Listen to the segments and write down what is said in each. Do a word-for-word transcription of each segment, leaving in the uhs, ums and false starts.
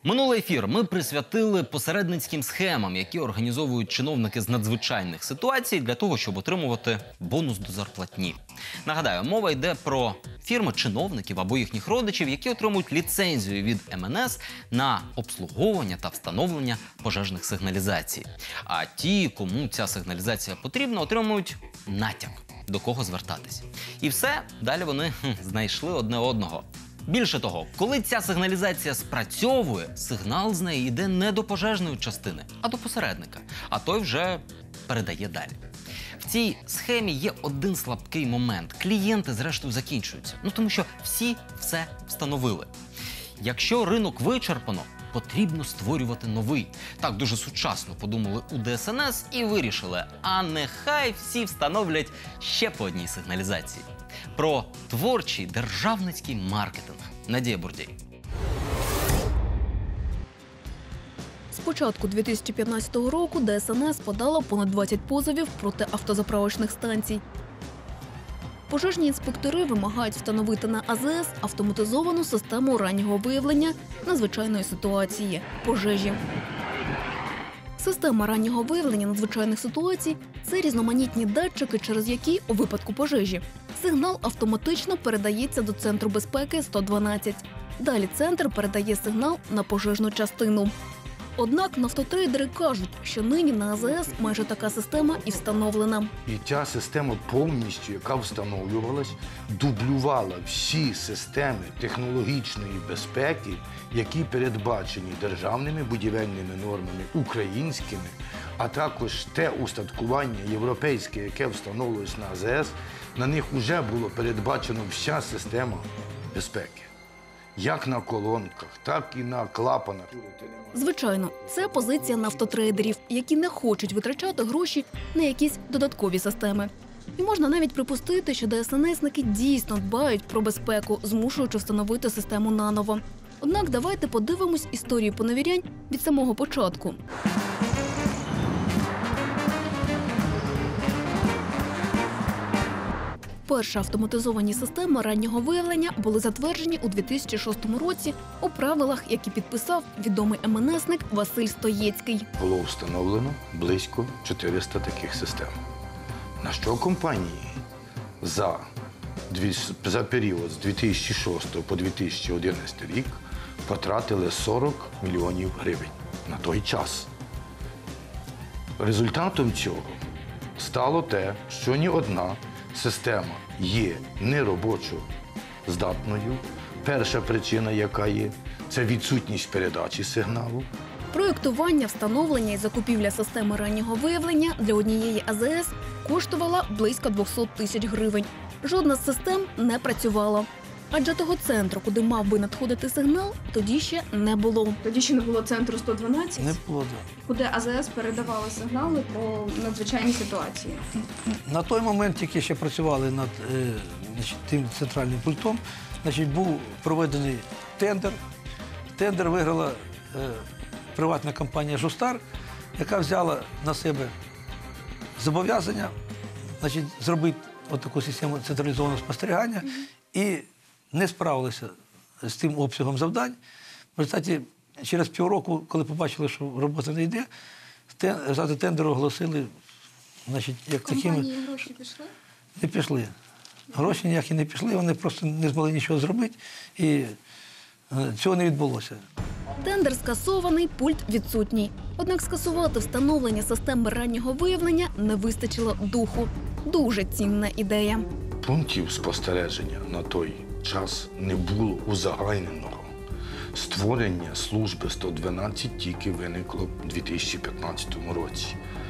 Минулий ефір ми присвятили посередницьким схемам, які організовують чиновники з надзвичайних ситуацій для того, щоб отримувати бонус до зарплатні. Нагадаю, мова йде про фірми чиновників або їхніх родичів, які отримують ліцензію від ем ен ес на обслуговування та встановлення пожежних сигналізацій. А ті, кому ця сигналізація потрібна, отримують натяк, до кого звертатись. І все, далі вони хм, знайшли одне одного. Більше того, коли ця сигналізація спрацьовує, сигнал з неї йде не до пожежної частини, а до посередника. А той вже передає далі. В цій схемі є один слабкий момент. Клієнти, зрештою, закінчуються. Ну, тому що всі все встановили. Якщо ринок вичерпано, потрібно створювати новий. Так дуже сучасно подумали у де ес ен ес і вирішили, а нехай всі встановлять ще по одній сигналізації. Про творчий державницький маркетинг. Надія Бурдій. З початку дві тисячі п'ятнадцятого року де ес ен ес подала понад двадцять позовів проти автозаправочних станцій. Пожежні інспектори вимагають встановити на а зе ес автоматизовану систему раннього виявлення надзвичайної ситуації – пожежі. Система раннього виявлення надзвичайних ситуацій – це різноманітні датчики, через які, у випадку пожежі, сигнал автоматично передається до Центру безпеки сто дванадцять. Далі центр передає сигнал на пожежну частину. Однак нафтотрейдери кажуть, що нині на а зе ес майже така система і встановлена. І ця система повністю, яка встановлювалась, дублювала всі системи технологічної безпеки, які передбачені державними будівельними нормами, українськими, а також те устаткування європейське, яке встановлювалось на а зе ес, на них вже було передбачено вся система безпеки. Як на колонках, так і на клапанах. Звичайно, це позиція нафтотрейдерів, які не хочуть витрачати гроші на якісь додаткові системи. І можна навіть припустити, що де ес ен есники дійсно дбають про безпеку, змушуючи встановити систему наново. Однак давайте подивимось історію поневірянь від самого початку. Перші автоматизовані системи раннього виявлення були затверджені у дві тисячі шостому році у правилах, які підписав відомий ем ен есник Василь Стоєцький. Було встановлено близько чотириста таких систем. На що компанії за, за період з дві тисячі шостого по дві тисячі одинадцятий рік потратили сорок мільйонів гривень на той час. Результатом цього стало те, що ні одна система є неробочо здатною. Перша причина, яка є, це відсутність передачі сигналу. Проєктування, встановлення і закупівля системи раннього виявлення для однієї а зе ес коштувала близько двісті тисяч гривень. Жодна з систем не працювала. Адже того центру, куди мав би надходити сигнал, тоді ще не було. Тоді ще не було центру сто дванадцять, Не було, да. куди а зе ес передавали сигнали про надзвичайні ситуації. На той момент тільки ще працювали над е, значить, тим центральним пультом. Значить, був проведений тендер. Тендер виграла е, приватна компанія «Жустар», яка взяла на себе зобов'язання, значить, зробити таку систему централізованого спостерігання і не справилися з тим обсягом завдань. В результаті, через півроку, коли побачили, що робота не йде, результати тендеру оголосили, значить, як такими... Компанії гроші пішли? Не пішли. Гроші ніякі не пішли, вони просто не змогли нічого зробити, і цього не відбулося. Тендер скасований, пульт відсутній. Однак скасувати встановлення системи раннього виявлення не вистачило духу. Дуже цінна ідея. Пунктів спостереження на той час не було узагальненого. Створення служби сто дванадцять тільки виникло в дві тисячі п'ятнадцятому році.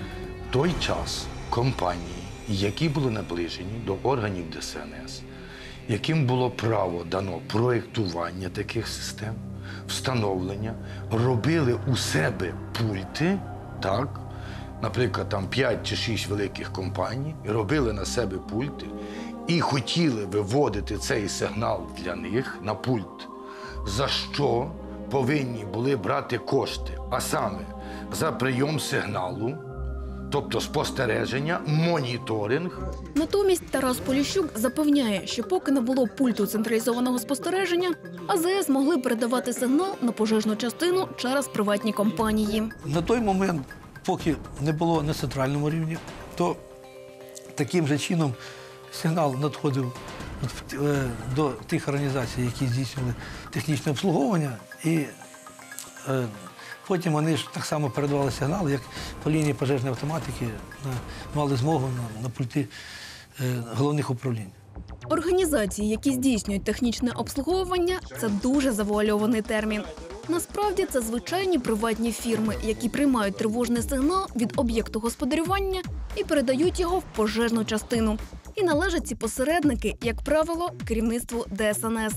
В той час компанії, які були наближені до органів де ес ен ес, яким було право дано проєктування таких систем, встановлення, робили у себе пульти, так, наприклад, там п'ять чи шість великих компаній, і робили на себе пульти, і хотіли виводити цей сигнал для них на пульт, за що повинні були брати кошти, а саме за прийом сигналу Тобто спостереження, моніторинг. Натомість Тарас Поліщук запевняє, що поки не було пульту централізованого спостереження, А З С могли передавати сигнал на пожежну частину через приватні компанії. На той момент, поки не було на центральному рівні, то таким же чином сигнал надходив е, до тих організацій, які здійснювали технічне обслуговування, і е, потім вони ж так само передавали сигнал, як по лінії пожежної автоматики на, мали змогу на, на пульти е, головних управлінь. Організації, які здійснюють технічне обслуговування – це дуже завуальований термін. Насправді це звичайні приватні фірми, які приймають тривожний сигнал від об'єкту господарювання і передають його в пожежну частину. І належать ці посередники, як правило, керівництву Д С Н С.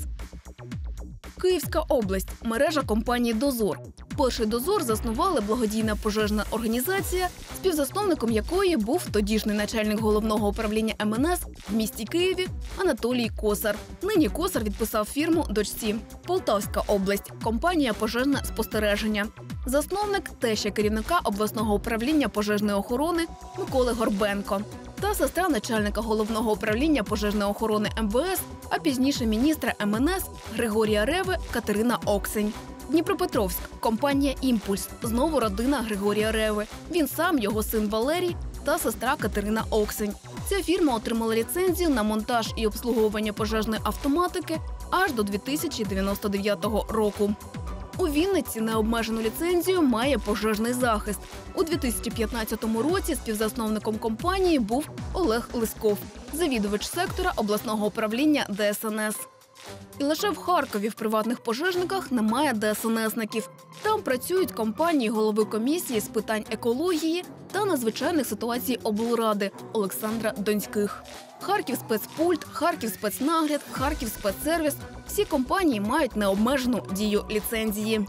Київська область – мережа компанії «Дозор». Перший «Дозор» заснувала благодійна пожежна організація, співзасновником якої був тодішній начальник головного управління М Н С в місті Києві Анатолій Косар. Нині Косар відписав фірму дочці. Полтавська область – компанія «Пожежне спостереження». Засновник – теща керівника обласного управління пожежної охорони Миколи Горбенко та сестра начальника головного управління пожежної охорони М В С, а пізніше міністра М Н С Григорія Реви Катерина Оксень. Дніпропетровськ – компанія «Імпульс», знову родина Григорія Реви. Він сам, його син Валерій та сестра Катерина Оксень. Ця фірма отримала ліцензію на монтаж і обслуговування пожежної автоматики аж до дві тисячі дев'яносто дев'ятого року. У Вінниці необмежену ліцензію має пожежний захист. У дві тисячі п'ятнадцятому році співзасновником компанії був Олег Лисков, завідувач сектора обласного управління Д С Н С. І лише в Харкові в приватних пожежниках немає Д С Н С-ників. Там працюють компанії голови комісії з питань екології та надзвичайних ситуацій облради Олександра Донських. Харківспецпульт, Харківспецнагляд, Харківспецсервіс – всі компанії мають необмежену дію ліцензії.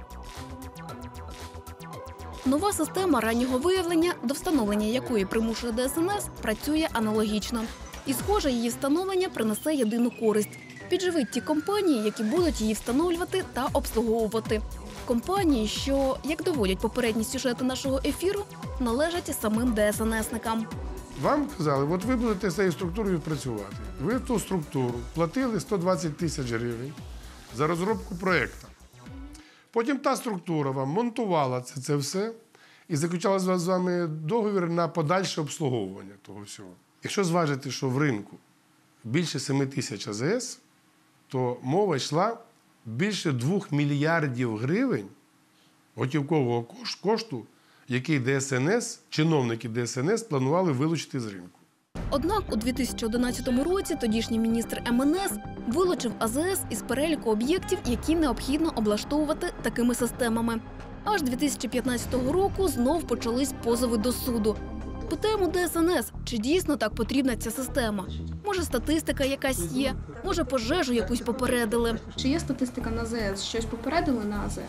Нова система раннього виявлення, до встановлення якої примушує Д С Н С, працює аналогічно. І, схоже, її встановлення принесе єдину користь – підживить ті компанії, які будуть її встановлювати та обслуговувати. Компанії, що, як доводять попередні сюжети нашого ефіру, належать самим Д С Н С-никам. Вам казали, от ви будете з цією структурою працювати. Ви в ту структуру платили сто двадцять тисяч гривень за розробку проєкту. Потім та структура вам монтувала це, це все і заключала з вами договір на подальше обслуговування того всього. Якщо зважити, що в ринку більше семи тисяч А З С, то мова йшла більше двох мільярдів гривень готівкового кошту, який Д С Н С, чиновники Д С Н С планували вилучити з ринку. Однак у дві тисячі одинадцятому році тодішній міністр М Н С вилучив А З С із переліку об'єктів, які необхідно облаштовувати такими системами. Аж дві тисячі п'ятнадцятого року знов почались позови до суду. Питаємо Д С Н С, чи дійсно так потрібна ця система? Може, статистика якась є? Може, пожежу якусь попередили? Чи є статистика на А З С? Щось попередили на А З С?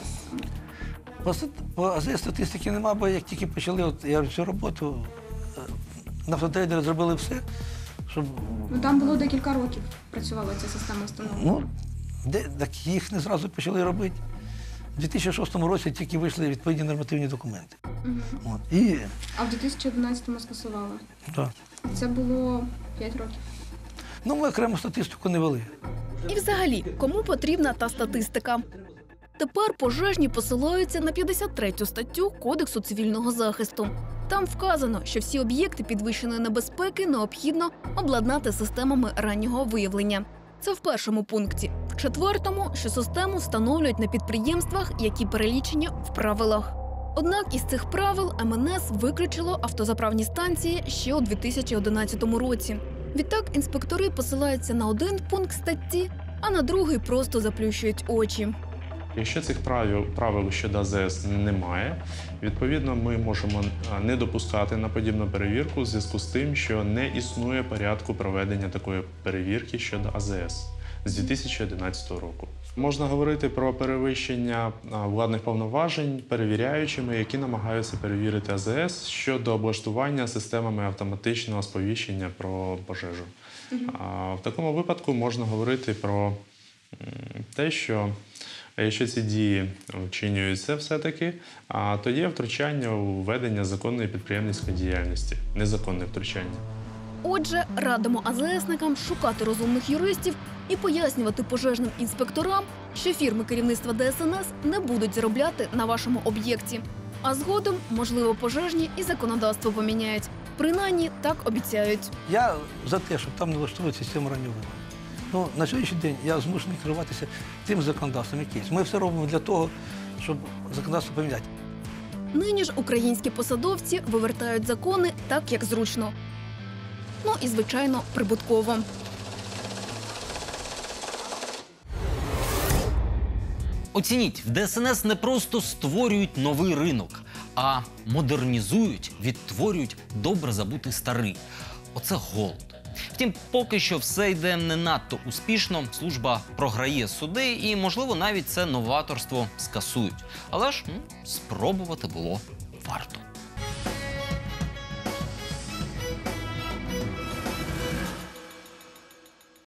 По, ст- по А З С статистики немає, бо як тільки почали от, я цю роботу, е, нафтотрейдери зробили все, щоб Ну там було декілька років, працювала ця система встановлена. ну, де, так їх не зразу почали робити. У дві тисячі шостому році тільки вийшли відповідні нормативні документи. Угу. От, і, А в дві тисячі одинадцятому скасували. так. Це було п'ять років. Ну, ми окрему статистику не вели. І взагалі, кому потрібна та статистика? Тепер пожежні посилаються на п'ятдесят третю статтю Кодексу цивільного захисту. Там вказано, що всі об'єкти підвищеної небезпеки необхідно обладнати системами раннього виявлення. Це в першому пункті. В четвертому, що систему встановлюють на підприємствах, які перелічені в правилах. Однак із цих правил М Н С виключило автозаправні станції ще у дві тисячі одинадцятому році. Відтак інспектори посилаються на один пункт статті, а на другий просто заплющують очі. Якщо цих правил, правил щодо А З С немає, відповідно ми можемо не допускати на подібну перевірку в зв'язку з тим, що не існує порядку проведення такої перевірки щодо А З С з дві тисячі одинадцятого року. Можна говорити про перевищення владних повноважень перевіряючими, які намагаються перевірити А З С щодо облаштування системами автоматичного сповіщення про пожежу. А в такому випадку можна говорити про те, що А якщо ці дії вчинюються все-таки, а тоді є втручання у ведення законної підприємницької діяльності, незаконне втручання. Отже, радимо АЗСникам шукати розумних юристів і пояснювати пожежним інспекторам, що фірми керівництва ДСНС не будуть заробляти на вашому об'єкті. А згодом, можливо, пожежні і законодавство поміняють. Принаймні, так обіцяють. Я за те, щоб там не влаштовувати систему раннього виявлення. Ну, на сьогоднішній день я змушений керуватися тим законодавством, якийсь. Ми все робимо для того, щоб законодавство поміняти. Нині ж українські посадовці вивертають закони так, як зручно. Ну і, звичайно, прибутково. Оцініть, в ДСНС не просто створюють новий ринок, а модернізують, відтворюють добре забутий старий. Оце голод. Втім, поки що все йде не надто успішно, служба програє суди і, можливо, навіть це новаторство скасують. Але ж м, спробувати було варто.